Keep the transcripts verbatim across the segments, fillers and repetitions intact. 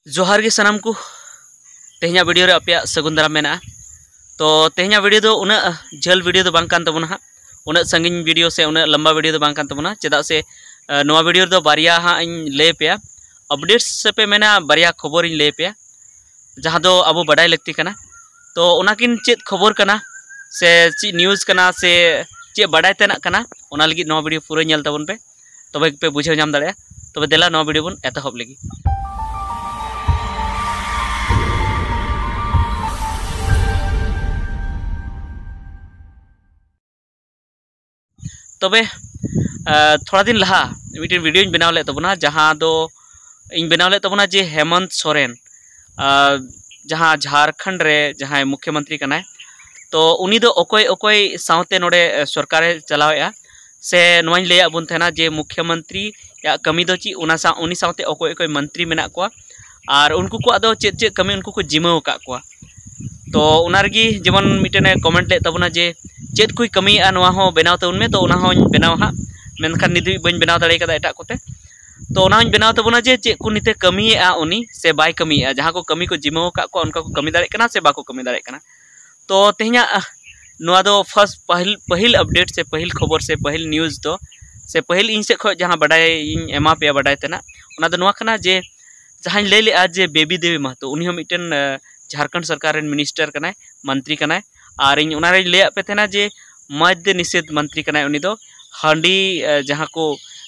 जोहार गे सनाम को तेहना वीडियो रे अपया सगुन दाराम मेना। तो तेहना वीडियो दो उना झल वीडियो दो बांग कान तबुना हा उना संगिन वीडियो से उना लंबा वीडियो दो बांग कान तबुना चेदा से नोवा वीडियो दो बारिया हा इन ले पे अपडेट्स से पे मेना बारिया खबर इन ले पे जहां दो अबो बडाय लगती कना। तो उनाकिन चेद खबर कना से ची न्यूज़ कना से चे बडाय तेना कना उना लगी नोवा वीडियो पूरा नेल तबन पे तबे पे बुझाव नाम दाड़े। तबे देला नोवा वीडियो बन एतहब लगी। तबे थोड़ा दिन लहा मिट्टी वीडियो इन बनाव ले तबना जहाँ दो इन बनाव ले तबना जे हेमंत सोरेन जहाँ झारखंड रे जहाँ मुख्यमंत्री कनाय तो उनी दो ओकोय ओकोय सावते नोडे सरकारे चलावेआ से नोवाइन लेया बुन थेना जे मुख्यमंत्री या कमी दो ची उना सा उनी सावते ओकोय ओकोय मंत्री मेना कोआ और उनको को आदो चेद चेद कमी उनको को जिम्मेव का कोआ। तो उनारगी जेमन मिटने कमेंट ले तबना जे चेद कोई कमी आ नोवा हो बनाव तबन में तो उना हो बनाव हा मेनखान निदि बन बनाव दाड़े कदा एटा कोते तो उना हो बनाव तबना जे चेद को निते कमी आ उनी से बाय कमी आ जहां को कमी को जिम्मेव का को उनका को कमी दाड़े कना से बाको कमी दाड़े कना। तो तेहना नोवा दो फर्स्ट पहल पहल अपडेट से पहल खबर से पहल न्यूज़ दो से पहल इन से खो जहां बडाय इन एमा पे बडाय तेना उना दो नोवा कना जे जहां ले ले आज जे बेबी देवी महतो उनी हो मिटन झारखंड सरकार रेन मिनिस्टर कनाय मंत्री कनाय और इन उना रे ले पे तेना जे मद्य निषेध मंत्री कनाय उनी दो हांडी जहां को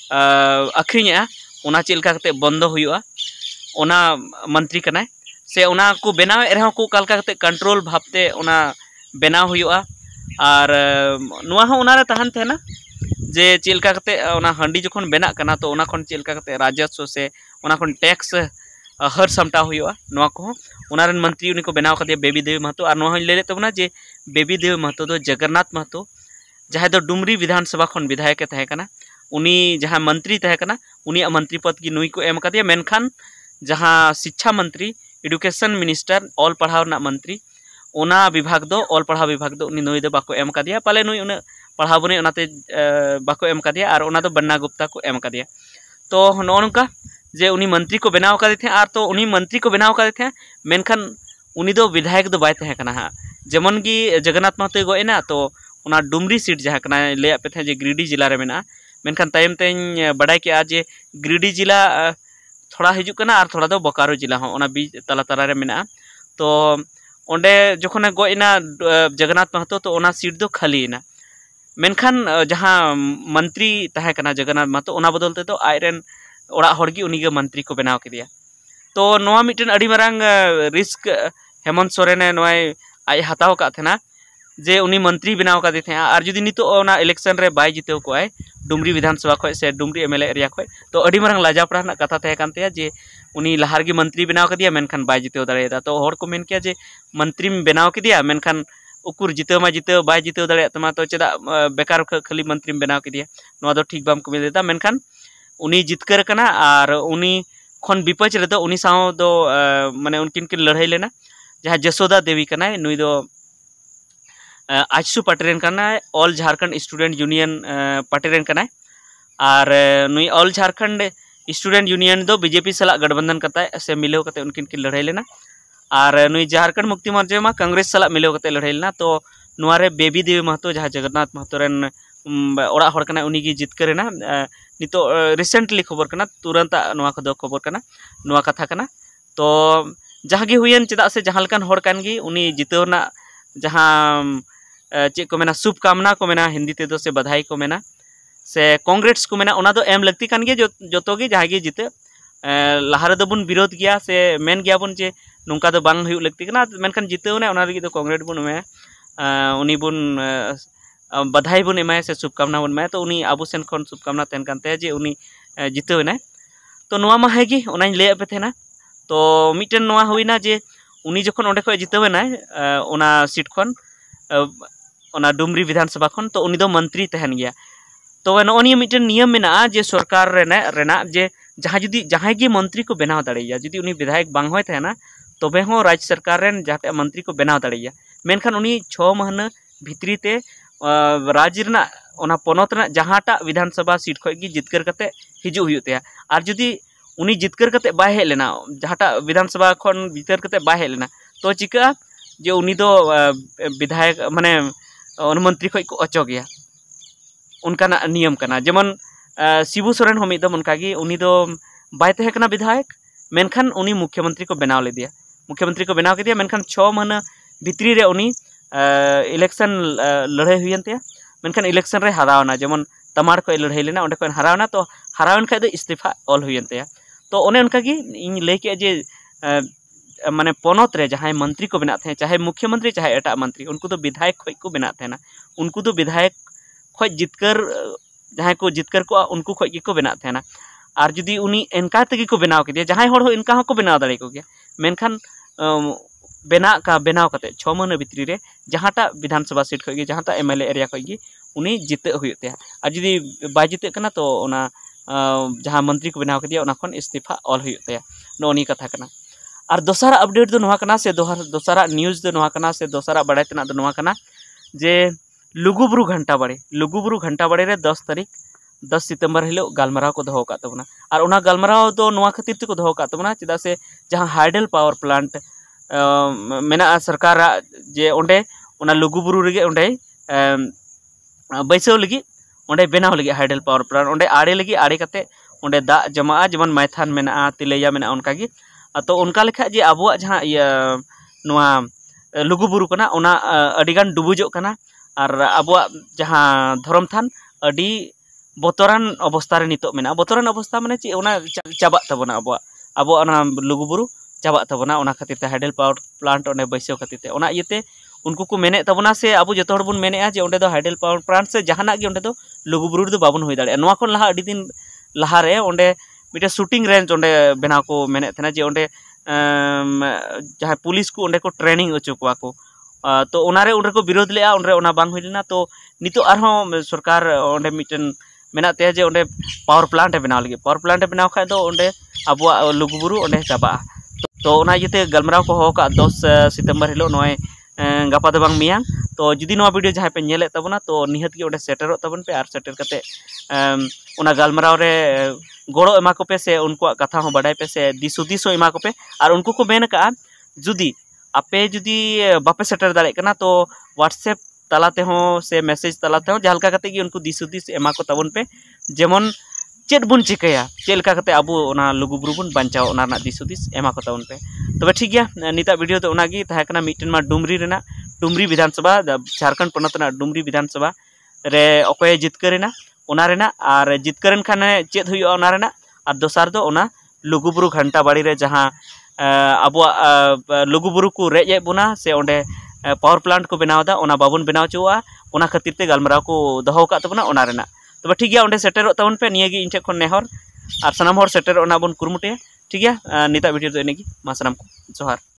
अखरिया उना चेलका कते बंद हुआ उना मंत्री कनाय से उना को बनाव रह को कालका कते कंट्रोल भावते उना बनाव हुआ और नुआ हो उना रे तहन थेना जे चेलका कते उना हांडी जखन बेना कना तो उना खन चेलका कते राजस्व से उना खन टैक्स हर सामटा हुआ नुआ को उना रेन मंत्री उनी को बनाव कते बेबी देवी महतो और नुआ ले ले तबना जे बेबी देवी महतो दो जगन्नाथ महतो जहां दो डुमरी विधानसभा खन विधायक तहे कना उनी जहां मंत्री तहे कना उनी मंत्री पद की नुई को एम कदिया मेनखान जहां शिक्षा मंत्री एडुकेशन मिनिस्टर ऑल पढ़ाव ना मंत्री उना विभाग दो ऑल पढ़ाव विभाग दो उनी नुई दो बाको एम कदिया पाले नुई उन पढ़ाव बने उनाते बाको एम कदिया और उना दो बन्ना गुप्ता को एम कदिया। तो नोनका जे उनी मंत्री को बनाव कदे थे और तो उनी मंत्री को बनाव कदे थे मेनखान उनी दो विधायक दो बाय तहे कना हा जेमन की जगन्नाथ महतो गोएना तो उना डुमरी सीट जहां कना ले पे थे जे गिरिडीह जिला रे मेना मेनखान तायम तें बडाय के आज जे गिरिडीह जिला थोड़ा हिजु कना और थोड़ा दो बोकारो जिला हो उना बीच तला तला रे मेना। तो ओंडे जखने गोएना जगन्नाथ महतो तो उना सीट दो खाली ना मेनखान जहां मंत्री तहे कना जगन्नाथ महतो उना बदलते तो आयरन ओड़ा हड़गी उनी मंत्री को बनाव केदिया। तो नोवा मिटन अड़ी मरांग रिस्क हेमंत सोरेन नोय आय हताव का थेना जे उनी मंत्री बनाव का थे और जुदी नितो ओना इलेक्शन रे बाय जितेव को आय डुमरी विधानसभा खो से डुमरी एमएलए एरिया खो तो अड़ी मरांग लाजापड़ा ना कथा थे कान ते जे उनी लहार की मंत्री बनाव का दिया मेनखान बाय जितेव दाड़ेदा। तो हर को मेन किया जे मंत्री बनाव के दिया मेनखान उकुर जितेव मा जितेव बाय जितेव दाड़े तमा तो चेदा बेकार खाली मंत्री बनाव के दिया नोवा दो ठीक बाम को मिलेदा मेनखान उनी जितकर कना और उनी खन विपक्ष रे दो उनी साव दो माने उनकिन किन लड़ाई लेना जहां जसोदा देवी कना नुई दो आजसू पार्टी रेन कना all Jharkhand student union party रेन कना और नुई ऑल झारखंड स्टूडेंट यूनियन दो बीजेपी सला गठबंधन करता से मिलेव कते उनकिन किन लड़ाई लेना और नुई झारखंड मुक्ति मोर्चा मा कांग्रेस सला मिलेव कते लड़ाई लेना। तो नुआ रे बेबी देवी महतो जहां जगन्नाथ महतो रेन ओड़ा हड़ कना उनी गी जितकरेना नितो रिसेंटली खबर कना तुरंत नुआ को दो खबर कना नुआ कथा कना। तो जहां गे हुयन चेदा से जहां लकान हड़ कान गी उनी जितेव ना जहां चे को मेना शुभकामना को मेना हिंदी ते दो से बधाई को मेना से कांग्रेस को मेना उना दो एम लगती कान गे जो जोतो गे जहां गे जिते लहारे दो बुन विरोध गया से मेन गया बुन जे नुंका दो बांग हुयु लगती कना मेनखान जितेव ना उना लगी दो कांग्रेस बुन में उनी बुन बधाई बुन एमाय से शुभकामना बुन में तो उनी आबो सेन खन शुभकामना तेन कानते जे उनी जितेव ना। तो नोवा मा हेगी उनाኝ ले पे थेना तो मिटन नोवा हुइना जे उनी जखन ओंडे खय जितेव ना ओना सीट खन ओना डुमरी विधानसभा खन तो उनी दो मंत्री तहन गया। तो नोनी मिटन नियम मेना जे सरकार रेना रेना जे जहां जुदी जहां गे मंत्री को बनाव दाड़ेया जुदी उनी विधायक बांग होय थेना तबे हो राज्य सरकार रेन जहाते मंत्री को बनाव दाड़ेया मेनखान उनी छह महीना भितरी ते राज्य रेना ओना पनत रेना जहांटा विधानसभा सीट खय गी जितकर कते हिजु हुयु ते और जुदी उनी जितकर कते बाय हेज लेना जहाटा विधानसभा खन जितकर कते बाय हेज लेना तो चिका जे उनी दो विधायक माने अनुमंत्री खय को अचो गया उनकाना नियम कना जेमन शिबू सोरेन हो मिदम उनकागी उनी दो बाय तहे कना विधायक मेनखान उनी मुख्यमंत्री को बनाव ले दिया मुख्यमंत्री को बनाव के दिया मेनखान छः महीना भितरी रे उनी इलेक्शन लड़ाई हुईन ते मेनखान इलेक्शन रे हरावना जेमन तमाड़ को लड़ाई लेना उंडे को हरावना तो हरावन खाय दो इस्तीफा ऑल हुईन ते तो ओने उनकागी इन लई के जे माने पनत रे जहां मंत्री को बना थे चाहे मुख्यमंत्री चाहे एटा मंत्री उनको तो विधायक खय को बना थे ना उनको तो विधायक खय जितकर जहां को जितकर को उनको खय को बना थे ना और जुदी उनी इनका तगी को बनाव के दिया जहां हर हो इनका को बनाव दाड़े को गया मेनखान बना का बनाव कते छः महीना भितरी रे जहांटा विधानसभा सीट खय जहांटा एमएलए एरिया खय उनी जिते हुई और जुदी बाय जिते कना तो ओना जहां मंत्री को बनाव के दिया ओना खन इस्तीफा ऑल हुई नोनी कथा कना और दोसारा अपडेट दो नोहा कना से दोसारा न्यूज़ दो नोहा कना से दोसारा बड़ाई तना दो नोहा कना जे लुगुबुरु घंटा बाड़े लुगुबुरु घंटा बाड़े रे दस तारीख दस सितंबर हिलो गालमाराव को दोहो का तबना और उना गालमाराव दो नोहा खातिर ते को दोहो का तबना चिदा से जहां हाइडल पावर प्लांट मेना सरकार जे ओंडे उना लुगुबुरु रेगे ओंडे बैसाव लगी ओंडे बनाव लगी हाइडल पावर प्लांट ओंडे आड़े लगी आड़े कते ओंडे दा जमा जेमन मैथान मेना तिलैया मेना उनका गी तो उनका लेखा जे आबुआ जहां नोआ लुगुबुरु कना ओना अडिगान डुबुजो कना और आबुआ जहां धर्म थान अडी बतरान अवस्था रे नितो मेना बतरान अवस्था माने चे ओना चाबा तबना आबुआ आबुआ ओना लुगुबुरु चाबा तबना ओना खातिर ते हाइडल पावर प्लांट ओने बैसाव खातिर ते ओना इयते उनको को मेने तबना से आबु जतो हड़ बुन मेनेआ जे ओंडे दो हाइडल पावर प्लांट से जहाना गे ओंडे दो लुगुबुरु दो बाबन होई दाड़े नोआ कोन लहा अडी दिन लहा रे ओंडे मिटे शूटिंग रेंज ओंडे बनाव को मेने थेना जे ओंडे जहां पुलिस को ओंडे को ट्रेनिंग अचो कोआ को तो ओनारे उनरे को विरोध लेआ उनरे ओना बांग हुई लेना तो नितो आरहों सरकार ओंडे मिटन मेना ते जे ओंडे पावर प्लांट बनाव लगे पावर प्लांट बनाव खाय दो ओंडे आबुआ लुगुबुरु ओंडे चाबा तो ओना इते गलमराव को हो का दस सितंबर हिलो नोय गापा दो बांग मियां तो जुदी नोआ वीडियो जहां पे नेले तबना तो निहत के ओंडे सेटरो तबन पे आर सेटर कते ओना गलमराव रे गड़ो एमा को पे से उनको कथा हो बढ़ाई पे से दिसुदिस एमा को पे और उनको को मेन का जुदी आपे जुदी बापे सेटर दाड़े कना तो व्हाट्सएप तलाते हो से मैसेज तलाते हो जहालका कते कि उनको दिसुदिस एमा को तबन पे जेमन चेड बुन चिकया चेलका कते आबु ओना लुगुबुरु बुन बांचाव ओना ना दिसुदिस एमा को तबन पे तबे ठीक गया निता वीडियो तो ओना गी ताहे कना मिटन मा डुमरी रेना डुमरी विधानसभा झारखंड पनत ना डुमरी विधानसभा रे अकोय जितकरेना ओना रेना और जितकरन खाने चेद हुई ओना रेना और दोसार दो ओना लुगुबुरु घंटा बाड़ी रे जहां आबुआ लुगुबुरु को रेजे बुना से ओंडे पावर प्लांट को बनावदा ओना बाबुन बनाव चुआ ओना खातिर ते गालमराव को दोहो का तबना ओना रेना तबे ठीक गया ओंडे सेटेरो तबन पे निये गी इन ठे खन नेहर और सनाम हर सेटेर ओना बन कुरमुटे ठीक गया निता वीडियो तो एनेगी मा सनाम को जोहार।